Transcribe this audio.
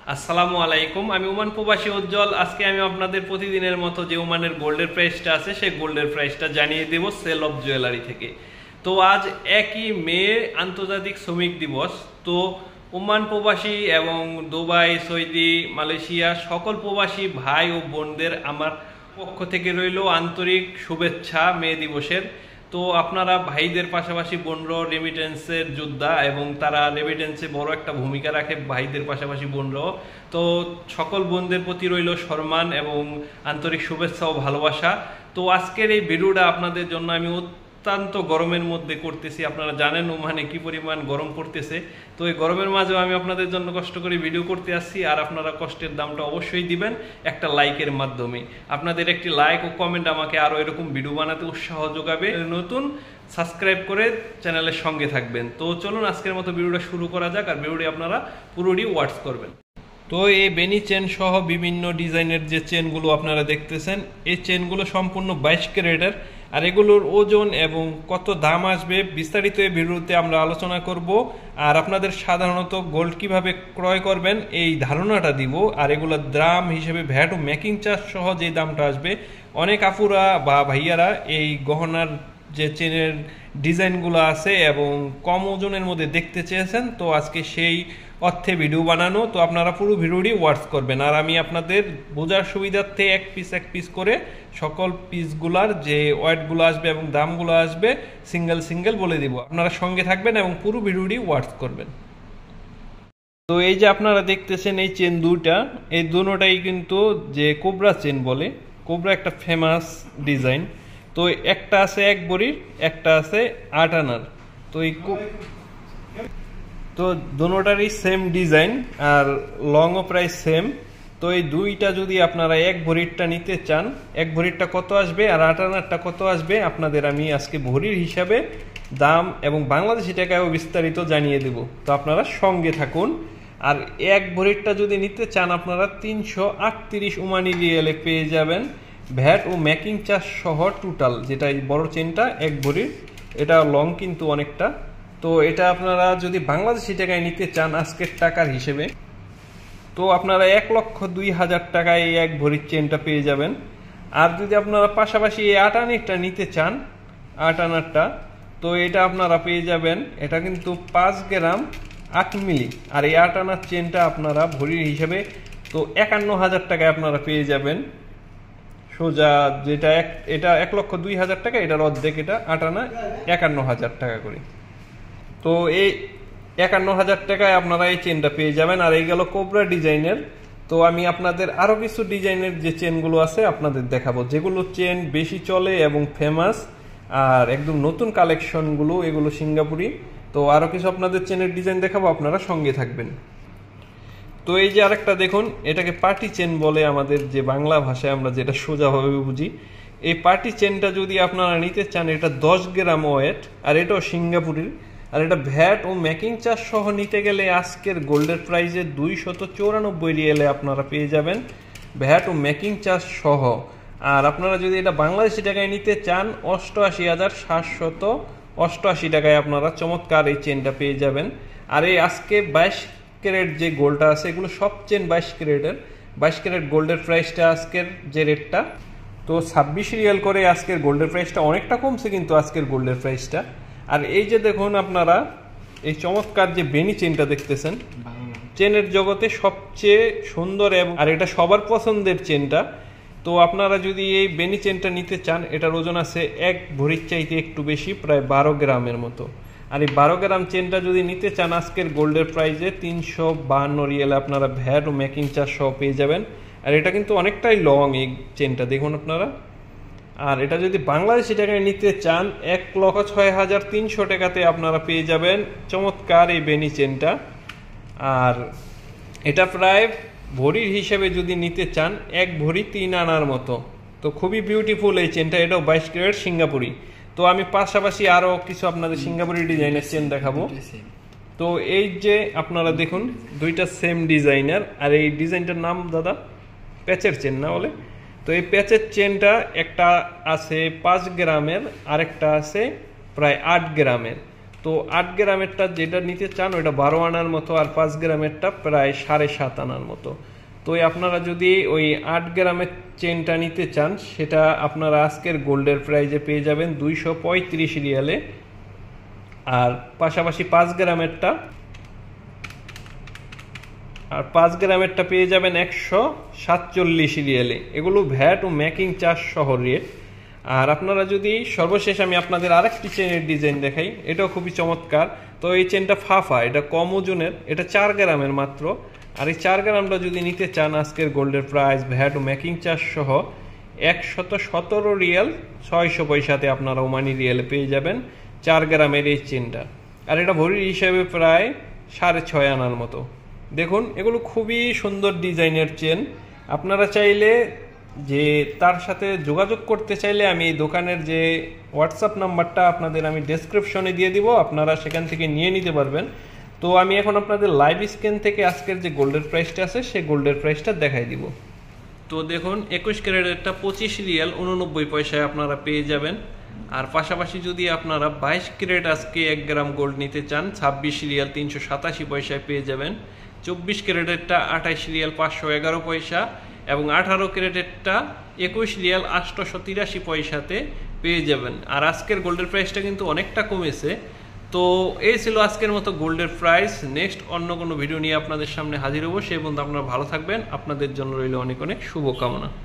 আসসালামু আলাইকুম। আমি ওমান প্রবাসী উজ্জ্বল। আজকে আমি আপনাদের প্রতিদিনের মতো যে ওমানের গোল্ডের প্রাইসটা আছে সেই গোল্ডের প্রাইসটা জানিয়ে দেব সেল অফ জুয়েলারি থেকে। তো আজ 1 মে আন্তর্জাতিক শ্রমিক দিবস। তো ওমান প্রবাসী এবং দুবাই, সৌদি, মালয়েশিয়া সকল প্রবাসী ভাই ও বোনদের আমার পক্ষ থেকে রইল আন্তরিক শুভেচ্ছা মে দিবসের। তো আপনারা ভাইদের পাশাপাশি বোনরাও রেমিটেন্সের যোদ্ধা এবং তারা রেমিটেন্সে বড় একটা ভূমিকা রাখে ভাইদের পাশাপাশি বোনরাও। তো সকল বোনদের প্রতি রইল সম্মান এবং আন্তরিক শুভেচ্ছা ও ভালোবাসা। তো আজকের এই ভিডিওটা আপনাদের জন্য আমি অত্যন্ত গরমের মধ্যে করতেছি। আপনারা জানেন ওমানে কি পরিমাণ গরম পড়তেছে। তো এই গরমের মাঝেও আমি আপনাদের জন্য কষ্ট করে ভিডিও করতে আসছি, আর আপনারা কষ্টের দামটা অবশ্যই দিবেন একটা লাইকের মাধ্যমে। আপনাদের একটি লাইক ও কমেন্ট আমাকে আরও এরকম ভিডিও বানাতে উৎসাহ যোগাবে। নতুন সাবস্ক্রাইব করে চ্যানেলের সঙ্গে থাকবেন। তো চলুন আজকের মতো ভিডিওটা শুরু করা যাক, আর ভিডিওটি আপনারা পুরোটি ওয়াচ করবেন। তো এই বেনি চেন সহ বিভিন্ন ডিজাইনের যে চেনগুলো আপনারা দেখতেছেন, এই চেনগুলো সম্পূর্ণ 22 ক্যারেটের, আর এগুলোর ওজন এবং কত দাম আসবে বিস্তারিত এই ভিডিওতে আমরা আলোচনা করব। আর আপনাদের সাধারণত গোল্ড কিভাবে ক্রয় করবেন এই ধারণাটা দিব। আর এগুলোর দাম হিসেবে ভ্যাট ও মেকিং চার্জ সহ যে দামটা আসবে, অনেক আপুরা বা ভাইয়ারা এই গহনার যে চেনের ডিজাইনগুলো আছে এবং কম ওজনের মধ্যে দেখতে চেয়েছেন, তো আজকে সেই অর্থে ভিডিও বানানো। তো আপনারা পুরো ভিডিওটি ওয়াচ করবেন, আর আমি আপনাদের বোঝার সুবিধার্থে এক পিস করে সকল পিসগুলার যে ওয়েটগুলো আসবে এবং দামগুলো আসবে সিঙ্গেল বলে দিব। আপনারা সঙ্গে থাকবেন এবং পুরো ভিডিওটি ওয়াচ করবেন। তো এই যে আপনারা দেখতেছেন এই চেন দুটা, এই দুটোটাই কিন্তু যে কোবরা চেন বলে। কোবরা একটা ফেমাস ডিজাইন। তো একটা আছে 1 ভরির, একটা আছে 8 আনার। তো এই তো দুটোটারই সেম ডিজাইন আর লংও প্রায় সেম। তো এই দুইটা যদি আপনারা 1 ভরিরটা নিতে চান, 1 ভরিরটা কত আসবে আর 8 আনারটা কত আসবে আপনাদের আমি আজকে ভরির হিসাবে দাম এবং বাংলাদেশি টাকায়ও বিস্তারিত জানিয়ে দেব। তো আপনারা সঙ্গে থাকুন। আর 1 ভরিরটা যদি নিতে চান আপনারা 338 ওমানি রিয়ালে পেয়ে যাবেন, ভ্যাট ও মেকিং চার্জ সহ টোটাল। যেটা এই বড় চেনটা 1 ভরির, এটা লং কিন্তু অনেকটা। তো এটা আপনারা যদি বাংলাদেশি টাকায় নিতে চান আজকের টাকার হিসেবে, তো আপনারা 1,02,000 টাকায় এই 1 ভরির চেনটা পেয়ে যাবেন। আর যদি আপনারা পাশাপাশি এই 8 আনারটা নিতে চান, 8 আনারটা, তো এটা আপনারা পেয়ে যাবেন, এটা কিন্তু 5 গ্রাম 8 মিলি। আর এই 8 আনার চেনটা আপনারা ভরির হিসেবে তো 51,000 টাকায় আপনারা পেয়ে যাবেন সোজা। যেটা এটা 1,02,000 টাকা, এটার অর্ধেক, এটা 8 আনা 51,000 টাকা করে। তো এই 51,000 টাকায় আপনারা এই চেনটা পেয়ে যাবেন। আর এই গেল কোবরা ডিজাইনের। তো আমি আপনাদের আরো কিছু ডিজাইনের যে চেনগুলো আছে আপনাদের দেখাবো, যেগুলো চেন বেশি চলে এবং ফেমাস আর একদম নতুন কালেকশনগুলো, এগুলো সিঙ্গাপুরি। তো আরো কিছু আপনাদের চেনের ডিজাইন দেখাবো, আপনারা সঙ্গে থাকবেন। তো এই যে আরেকটা দেখুন, এটাকে পার্টি চেন বলে আমাদের যে বাংলা ভাষায় আমরা যেটা সোজাভাবে বুঝি। এই পার্টি চেনটা যদি আপনারা নিতে চান, এটা 10 গ্রাম ওয়েট, আর এটাও সিঙ্গাপুরের। আর এটা ভ্যাট ও মেকিং চার্জ সহ নিতে গেলে আজকের গোল্ডের প্রাইসে 294 রিয়েলে আপনারা পেয়ে যাবেন, ভ্যাট ও মেকিং চার্জ সহ। আর আপনারা যদি এটা বাংলাদেশি টাকায় নিতে চান 88,788 টাকায় আপনারা চমৎকার এই চেনটা পেয়ে যাবেন। আর এই আজকে 22 ক্যারেট যে গোল্ডটা আছে, এগুলো সব চেন 22 ক্যারেটের। 22 ক্যারেট গোল্ডের প্রাইসটা আজকের যে রেটটা, তো 26 রিয়াল করে আজকের গোল্ডের প্রাইসটা অনেকটা কমছে কিন্তু আজকের গোল্ডের প্রাইসটা। আর এই যে দেখুন আপনারা এই চমৎকার যে বেনি চেনটা দেখতেছেন, চেনের জগতে সবচেয়ে সুন্দর এবং আর এটা সবার পছন্দের চেনটা। তো আপনারা যদি এই বেনি চেনটা নিতে চান, এটার ওজন আছে 1 ভরির চাইতে একটু বেশি, প্রায় 12 গ্রামের মতো। আর এই 12 গ্রাম চেনটা যদি নিতে চান আজকের গোল্ডের প্রাইসে 352 রিয়েলে আপনারা ভ্যাট ও মেকিং চার্জ সহ পেয়ে যাবেন। আর এটা কিন্তু অনেকটাই লং এই চেনটা, দেখুন আপনারা। আর এটা যদি বাংলাদেশি টাকায় নিতে চান 1,06,300 টাকাতে আপনারা পেয়ে যাবেন চমৎকার এই বেনি চেনটা। আর এটা প্রায় ভরির হিসেবে যদি নিতে চান 1 ভরি 3 আনার মতো। তো খুবই বিউটিফুল এই চেনটা, এটাও 22 ক্যারেট সিঙ্গাপুরি। তো আমি পাশাপাশি আরও কিছু আপনাদের সিঙ্গাপুরি ডিজাইনের চেন দেখাবো। তো এই যে আপনারা দেখুন দুইটা সেম ডিজাইনার। আর এই ডিজাইনটার নাম দাদা প্যাচের চেন না বলে। তো এই প্যাচের চেনটা একটা আছে 5 গ্রামের, আরেকটা আছে প্রায় 8 গ্রামের। তো 8 গ্রামেরটা যেটা নিতে চান ওইটা 12 আনার মতো, আর 5 গ্রামেরটা প্রায় 7.5 আনার মতো। তো আপনারা যদি ওই 8 গ্রামের চেনটা নিতে চান সেটা আপনারা আজকের গোল্ডের প্রাইজে পেয়ে যাবেন 235 রিয়ালে, আর পাশাপাশি 5 গ্রামেরটা পেয়ে যাবেন 147 রিয়ালে। এগুলো ভ্যাট ও মেকিং চার্জ সহ রেট। আর আপনারা যদি সর্বশেষ আমি আপনাদের আরেকটি চেনের ডিজাইন দেখাই, এটাও খুবই চমৎকার। তো এই চেনটা ফাফা, এটা কম ওজনের, এটা 4 গ্রামের মাত্র। আর এই 4 গ্রামটা যদি নিতে চান আজকের গোল্ডের প্রাইস ভ্যাট ও মেকিং চার্জ সহ 117 রিয়াল 600 পয়সাতে আপনারা ওমানি রিয়ালে পেয়ে যাবেন 4 গ্রামের এই চেনটা। আর এটা ভরির হিসাবে প্রায় 6.5 আনার মতো। দেখুন এগুলো খুবই সুন্দর ডিজাইনের চেন। আপনারা চাইলে যে তার সাথে যোগাযোগ করতে চাইলে আমি এই দোকানের যে হোয়াটসঅ্যাপ নাম্বারটা আপনাদের আমি ডেসক্রিপশনে দিয়ে দিব, আপনারা সেখান থেকে নিয়ে নিতে পারবেন। তো আমি এখন আপনাদের লাইভ স্ক্রিন থেকে আজকের যে গোল্ডের প্রাইসটা আছে সেই গোল্ডের প্রাইসটা দেখাই দিব। তো দেখুন 21 ক্যারেটেরটা 25 রিয়াল 89 পয়সায় আপনারা পেয়ে যাবেন। আর পাশাপাশি যদি আপনারা 22 ক্যারেট আজকে 1 গ্রাম গোল্ড নিতে চান 26 রিয়াল 387 পয়সায় পেয়ে যাবেন। 24 ক্যারেটেরটা 28 রিয়াল 511 পয়সা এবং 18 ক্যারেটেরটা 21 রিয়াল 883 পয়সাতে পেয়ে যাবেন। আর আজকের গোল্ডের প্রাইসটা কিন্তু অনেকটা কমেছে। তো এই ছিল আজকের মতো গোল্ডের প্রাইস। নেক্সট অন্য কোনো ভিডিও নিয়ে আপনাদের সামনে হাজির হবো। সেই পর্যন্ত আপনারা ভালো থাকবেন। আপনাদের জন্য রইল অনেক অনেক শুভকামনা।